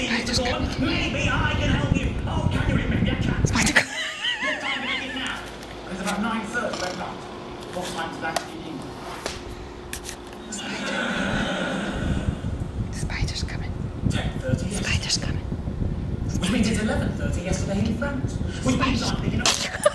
Spider's coming. Maybe I can help you. Oh, can you? Maybe I can. Spider coming. What time do I get now? It's about 9:30, right now. What time does that begin? Spider's coming. 10:30. Yes. Spider's coming. Which means it's 11:30 yesterday in France. Which means I'm picking up.